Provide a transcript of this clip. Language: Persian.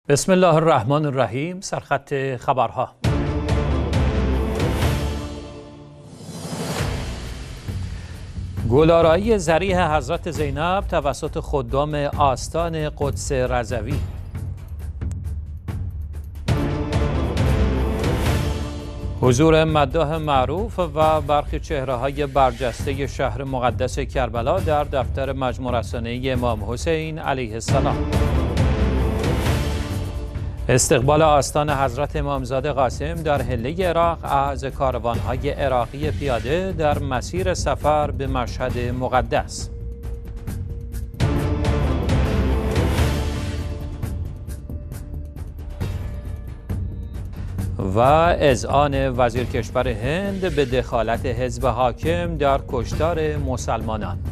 بسم الله الرحمن الرحیم. سرخط خبرها. گل‌آرایی ذریح حضرت زینب توسط خدام آستان قدس رضوی. حضور مداح معروف و برخی چهره‌های برجسته شهر مقدس کربلا در دفتر مجمع رسانه‌ای امام حسین علیه السلام. استقبال آستان حضرت امامزاده قاسم در حله عراق از کاروان‌های عراقی پیاده در مسیر سفر به مشهد مقدس. و اذعان وزیر کشور هند به دخالت حزب حاکم در کشتار مسلمانان.